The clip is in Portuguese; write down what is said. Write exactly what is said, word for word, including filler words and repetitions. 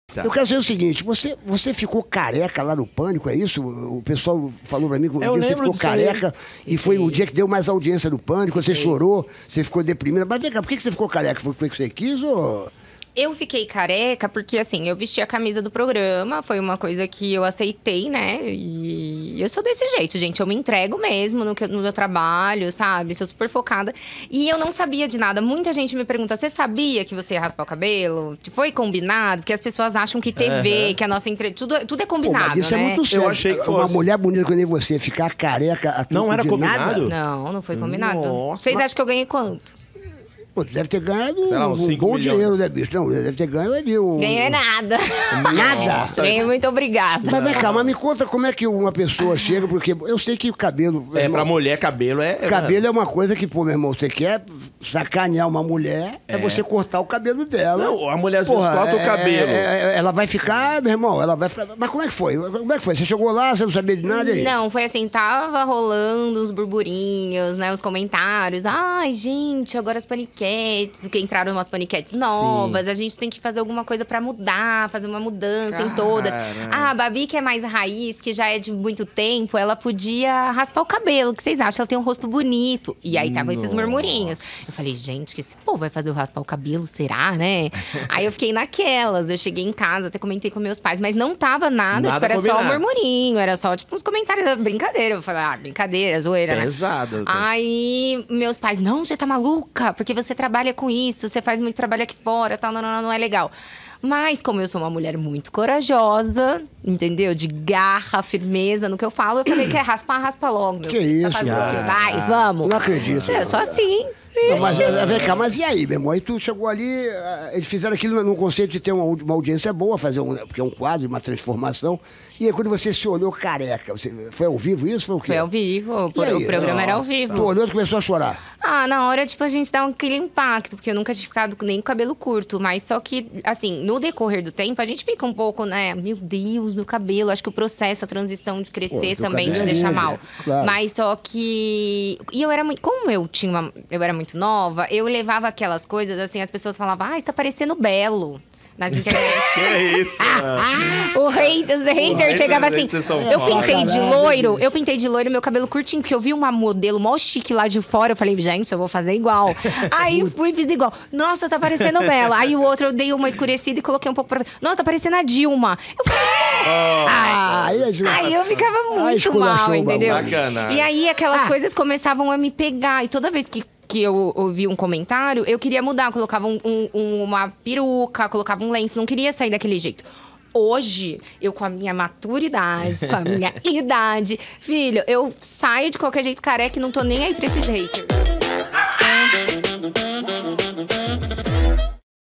Tá. Eu quero saber o seguinte, você, você ficou careca lá no Pânico, é isso? O pessoal falou pra mim que um dia você ficou careca aí. E foi o dia que deu mais audiência do Pânico, você chorou, você ficou deprimida. Mas vem cá, por que você ficou careca? Foi porque você quis ou... Eu fiquei careca porque, assim, eu vesti a camisa do programa, foi uma coisa que eu aceitei, né? E eu sou desse jeito, gente. Eu me entrego mesmo no, que, no meu trabalho, sabe? Sou super focada. E eu não sabia de nada. Muita gente me pergunta, você sabia que você ia raspar o cabelo? Foi combinado? Porque as pessoas acham que T V, uhum. que a nossa entrevista... Tudo, tudo é combinado, Pô, mas isso né? é muito sério. Eu achei que fosse. Uma mulher bonita que nem você ficar careca a Não era de combinado? nada? Não, não foi combinado. Nossa, Vocês mas... acham que eu ganhei quanto? Pô, tu deve ter ganhado Sei lá, uns um cinco bom milhões. dinheiro, né, bicho? Não, deve ter ganho ali um... Ganhei nada. Nada? Ganhei muito obrigada. Mas vem cá, mas me conta como é que uma pessoa chega, porque eu sei que o cabelo... É, irmão, pra mulher, cabelo é... cabelo é uma coisa que, pô, meu irmão, você quer sacanear uma mulher, é, é você cortar o cabelo dela. Não, a mulher às vezes corta o cabelo. É, é, ela vai ficar, meu irmão, ela vai ficar... Mas como é que foi? Como é que foi? Você chegou lá, você não sabia de nada aí? Não, foi assim, tava rolando os burburinhos, né, os comentários. Ai, gente, agora as paniquetes, que entraram umas paniquetes novas, Sim. a gente tem que fazer alguma coisa pra mudar, fazer uma mudança Caramba. em todas. Ah, a Babi, que é mais raiz, que já é de muito tempo, ela podia raspar o cabelo. O que vocês acham? Ela tem um rosto bonito. E aí tava esses murmurinhos. Eu falei, gente, que esse povo vai fazer eu raspar o cabelo, será, né? Aí eu fiquei naquelas. Eu cheguei em casa, até comentei com meus pais, mas não tava nada, nada tipo, era combinado. só um murmurinho, era só, tipo, uns comentários, brincadeira. Eu falei, ah, brincadeira, zoeira, né? Pesado. Aí meus pais, não, você tá maluca? Porque você trabalha com isso, você faz muito trabalho aqui fora, tal, não, não, não é legal. Mas como eu sou uma mulher muito corajosa, entendeu? De garra, firmeza no que eu falo, eu falei, quer raspar, raspa logo, meu Que filho. isso, tá fazendo cara. o quê? Vai, vamos. Não acredito. É só assim. Não, mas vem cá, mas e aí, meu irmão? Aí tu chegou ali, eles fizeram aquilo num conceito de ter uma, uma audiência boa, fazer um, porque é um quadro, uma transformação. E aí quando você se olhou careca, você, foi ao vivo isso? Foi o quê? Foi ao vivo, o, o programa Nossa. era ao vivo. Tu olhou e começou a chorar? Ah, na hora, tipo, a gente dá aquele impacto, porque eu nunca tinha ficado nem com cabelo curto, mas só que, assim, no decorrer do tempo, a gente fica um pouco, né, meu Deus, meu cabelo, acho que o processo, a transição de crescer Pô, também te é deixa lindo, mal. Claro. Mas só que... E eu era muito... Como eu tinha uma, eu era muito nova, eu levava aquelas coisas, assim, as pessoas falavam, ah, você tá parecendo Belo. Nas internet. Que é isso, O hater, os haters chegavam assim. Eu pintei de loiro, eu pintei de loiro meu cabelo curtinho, porque eu vi uma modelo mó chique lá de fora. Eu falei, gente, eu vou fazer igual. Aí fui e fiz igual. Nossa, tá parecendo Bela. Aí o outro eu dei uma escurecida e coloquei um pouco pra. Nossa, tá parecendo a Dilma. Eu falei. Oh, Ai, aí eu ficava muito mal, entendeu? Bacana. E aí aquelas ah. coisas começavam a me pegar. E toda vez que. que eu ouvi um comentário, eu queria mudar. Colocava um, um, uma peruca, colocava um lenço. Não queria sair daquele jeito. Hoje, eu com a minha maturidade, com a minha idade... Filho, eu saio de qualquer jeito careca e não tô nem aí pra esses haters.